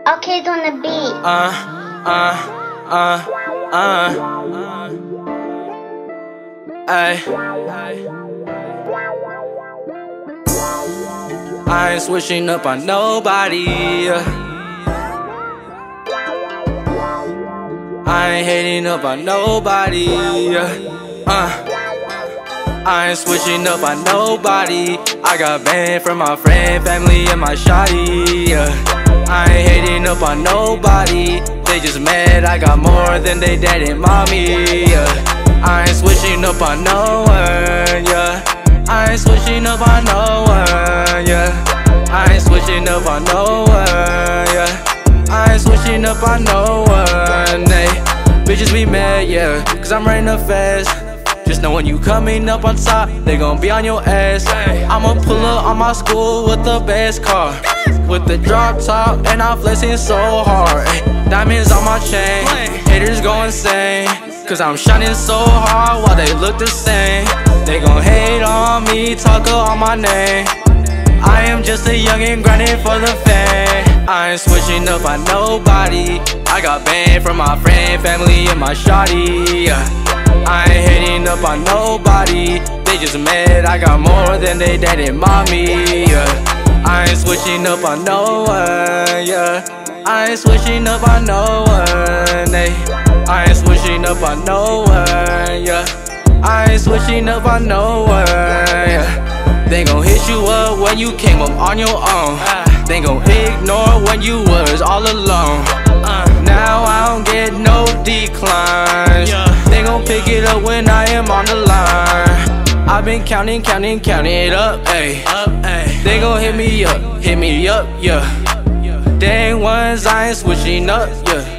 Okay, it's on the beat. Ay. I ain't switching up on nobody. I ain't hating up on nobody. I ain't switching up on nobody. I got banned from my friend, family, and my shawty. I ain't hating up on nobody. They just mad I got more than they dad and mommy. I ain't switching up on no one, yeah. I ain't switching up on no one, yeah. I ain't switching up on no one, yeah. I ain't switching up on no one, hey. Bitches be mad, yeah, cause I'm running up fast. Just know when you coming up on top, they gon' be on your ass. I'ma pull up on my school with the best car, with the drop top, and I'm flexing so hard. Diamonds on my chain, haters go insane, cause I'm shining so hard while they look the same. They gon' hate on me, talk on my name. I am just a youngin' grinding for the fame. I ain't switching up on nobody. I got banned from my friend, family, and my shawty. I ain't hating up on nobody. They just mad I got more than they dad and mommy. I ain't switching up on no one, yeah. I ain't switching up on no one, hey. I ain't switching up on no one, yeah. I ain't switching up on no one, yeah. They gon' hit you up when you came up on your own. They gon' ignore when you was all alone. Now I don't get no declines. They gon' pick it up when I am on the line. I've been counting it up, ayy. They gon' hit me up, yeah. Dang ones, I ain't switching up, yeah.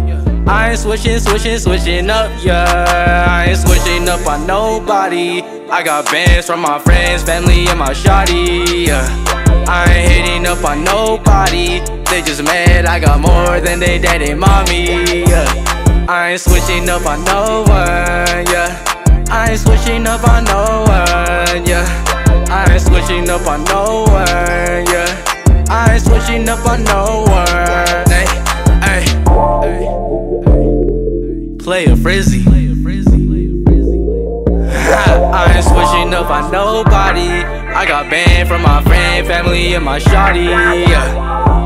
I ain't switching up, yeah. I ain't switching up on nobody. I got bands from my friends, family, and my shawty, yeah. I ain't hating up on nobody. They just mad I got more than they dad and mommy, yeah. I ain't switching up on no one, yeah. I ain't switching up on no one, yeah. I ain't switching up on no one, yeah. I ain't switching up on no one, hey, hey. Playa Frizzy. I ain't switching up on nobody. I got banned from my friend, family, and my shawty, yeah.